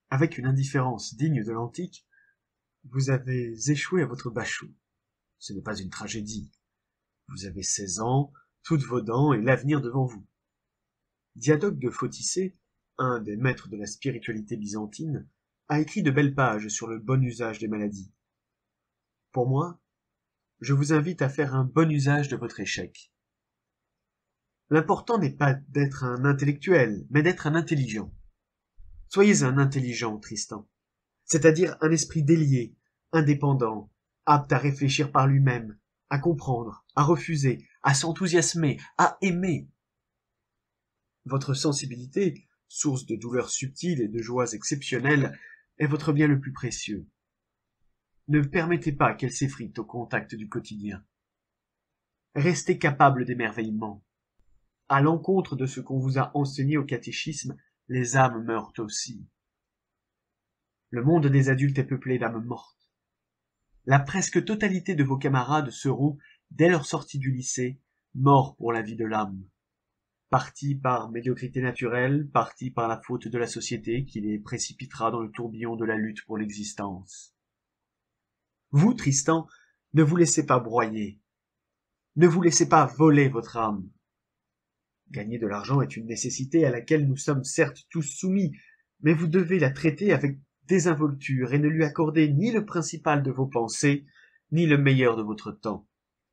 Avec une indifférence digne de l'Antique, vous avez échoué à votre bachot. Ce n'est pas une tragédie. Vous avez 16 ans, toutes vos dents et l'avenir devant vous. Diadoque de Photicée, un des maîtres de la spiritualité byzantine, a écrit de belles pages sur le bon usage des maladies. Pour moi, je vous invite à faire un bon usage de votre échec. L'important n'est pas d'être un intellectuel, mais d'être un intelligent. Soyez un intelligent, Tristan, c'est-à-dire un esprit délié, indépendant, apte à réfléchir par lui-même, à comprendre, à refuser, à s'enthousiasmer, à aimer. Votre sensibilité, source de douleurs subtiles et de joies exceptionnelles, est votre bien le plus précieux. Ne permettez pas qu'elle s'effrite au contact du quotidien. Restez capable d'émerveillement. À l'encontre de ce qu'on vous a enseigné au catéchisme, les âmes meurent aussi. Le monde des adultes est peuplé d'âmes mortes. La presque totalité de vos camarades seront, dès leur sortie du lycée, morts pour la vie de l'âme. Partis par médiocrité naturelle, partis par la faute de la société qui les précipitera dans le tourbillon de la lutte pour l'existence. Vous, Tristan, ne vous laissez pas broyer. Ne vous laissez pas voler votre âme. Gagner de l'argent est une nécessité à laquelle nous sommes certes tous soumis, mais vous devez la traiter avec désinvolture et ne lui accorder ni le principal de vos pensées, ni le meilleur de votre temps.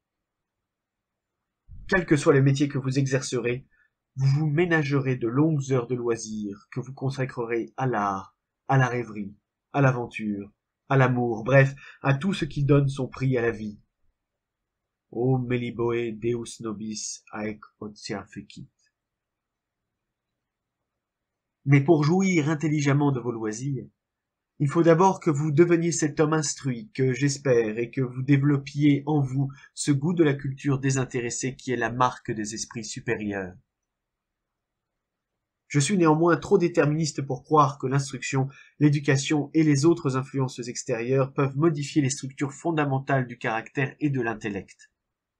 Quel que soit le métier que vous exercerez, vous vous ménagerez de longues heures de loisirs que vous consacrerez à l'art, à la rêverie, à l'aventure, à l'amour, bref, à tout ce qui donne son prix à la vie. O meliboe deus nobis haec otia fecit. Mais pour jouir intelligemment de vos loisirs, il faut d'abord que vous deveniez cet homme instruit que j'espère et que vous développiez en vous ce goût de la culture désintéressée qui est la marque des esprits supérieurs. Je suis néanmoins trop déterministe pour croire que l'instruction, l'éducation et les autres influences extérieures peuvent modifier les structures fondamentales du caractère et de l'intellect.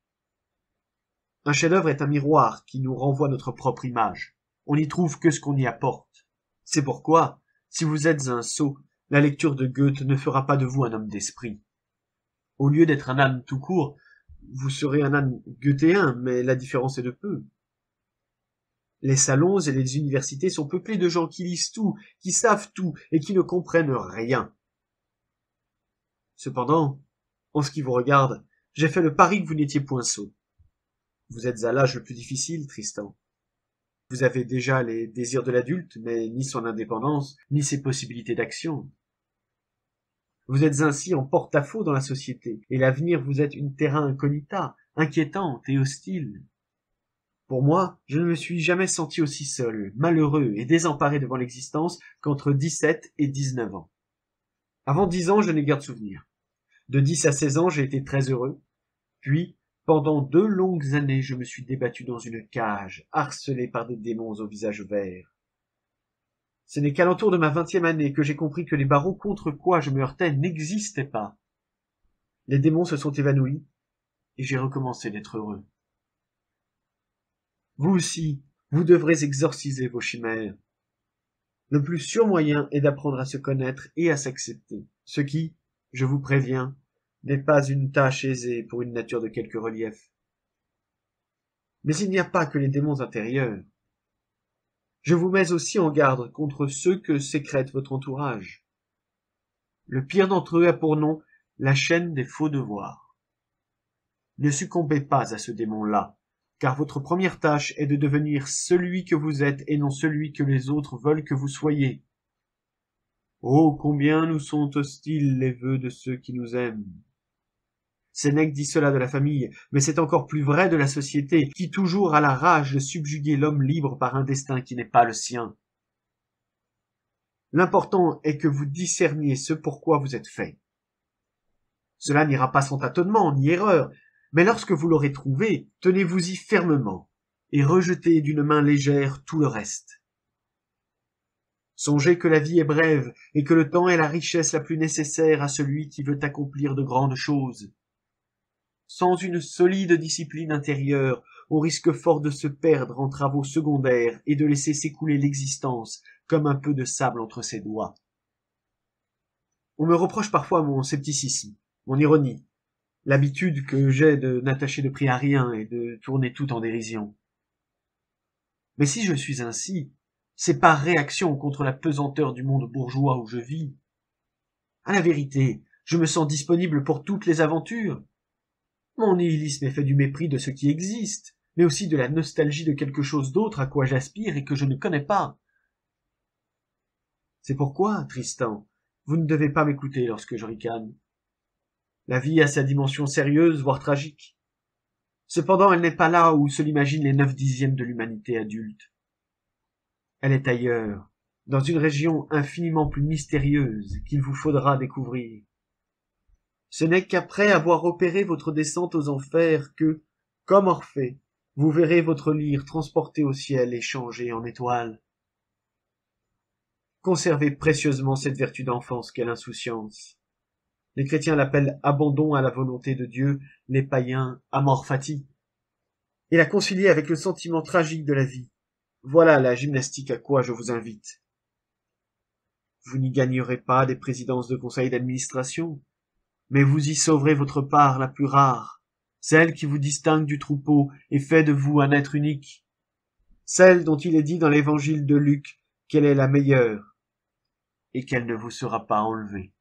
Un chef-d'œuvre est un miroir qui nous renvoie notre propre image. On n'y trouve que ce qu'on y apporte. C'est pourquoi, si vous êtes un sot, la lecture de Goethe ne fera pas de vous un homme d'esprit. Au lieu d'être un âne tout court, vous serez un âne goethéen, mais la différence est de peu. Les salons et les universités sont peuplés de gens qui lisent tout, qui savent tout et qui ne comprennent rien. Cependant, en ce qui vous regarde, j'ai fait le pari que vous n'étiez point sot. Vous êtes à l'âge le plus difficile, Tristan. Vous avez déjà les désirs de l'adulte, mais ni son indépendance, ni ses possibilités d'action. Vous êtes ainsi en porte-à-faux dans la société, et l'avenir vous est une terra incognita, inquiétante et hostile. Pour moi, je ne me suis jamais senti aussi seul, malheureux et désemparé devant l'existence qu'entre 17 et 19 ans. Avant 10 ans, je n'ai guère de souvenirs. De 10 à 16 ans, j'ai été très heureux. Puis, pendant 2 longues années, je me suis débattu dans une cage, harcelé par des démons au visage vert. Ce n'est qu'à l'entour de ma 20e année que j'ai compris que les barreaux contre quoi je me heurtais n'existaient pas. Les démons se sont évanouis, et j'ai recommencé d'être heureux. Vous aussi, vous devrez exorciser vos chimères. Le plus sûr moyen est d'apprendre à se connaître et à s'accepter, ce qui, je vous préviens, n'est pas une tâche aisée pour une nature de quelque relief. Mais il n'y a pas que les démons intérieurs. Je vous mets aussi en garde contre ceux que sécrète votre entourage. Le pire d'entre eux a pour nom la chaîne des faux devoirs. Ne succombez pas à ce démon-là, car votre première tâche est de devenir celui que vous êtes et non celui que les autres veulent que vous soyez. Oh, combien nous sont hostiles les vœux de ceux qui nous aiment. Sénèque dit cela de la famille, mais c'est encore plus vrai de la société, qui toujours a la rage de subjuguer l'homme libre par un destin qui n'est pas le sien. L'important est que vous discerniez ce pourquoi vous êtes fait. Cela n'ira pas sans tâtonnement ni erreur, mais lorsque vous l'aurez trouvé, tenez-vous-y fermement, et rejetez d'une main légère tout le reste. Songez que la vie est brève, et que le temps est la richesse la plus nécessaire à celui qui veut accomplir de grandes choses. Sans une solide discipline intérieure, on risque fort de se perdre en travaux secondaires et de laisser s'écouler l'existence comme un peu de sable entre ses doigts. On me reproche parfois mon scepticisme, mon ironie, l'habitude que j'ai de n'attacher de prix à rien et de tourner tout en dérision. Mais si je suis ainsi, c'est par réaction contre la pesanteur du monde bourgeois où je vis. À la vérité, je me sens disponible pour toutes les aventures. Mon nihilisme est fait du mépris de ce qui existe, mais aussi de la nostalgie de quelque chose d'autre à quoi j'aspire et que je ne connais pas. C'est pourquoi, Tristan, vous ne devez pas m'écouter lorsque je ricane. La vie a sa dimension sérieuse, voire tragique. Cependant, elle n'est pas là où se l'imaginent les 9/10 de l'humanité adulte. Elle est ailleurs, dans une région infiniment plus mystérieuse qu'il vous faudra découvrir. Ce n'est qu'après avoir opéré votre descente aux enfers que, comme Orphée, vous verrez votre lyre transporté au ciel et changé en étoile. Conservez précieusement cette vertu d'enfance qu'est l'insouciance. Les chrétiens l'appellent abandon à la volonté de Dieu, les païens amor fati. Et la concilier avec le sentiment tragique de la vie. Voilà la gymnastique à quoi je vous invite. Vous n'y gagnerez pas des présidences de conseil d'administration, mais vous y sauverez votre part la plus rare, celle qui vous distingue du troupeau et fait de vous un être unique, celle dont il est dit dans l'évangile de Luc qu'elle est la meilleure et qu'elle ne vous sera pas enlevée.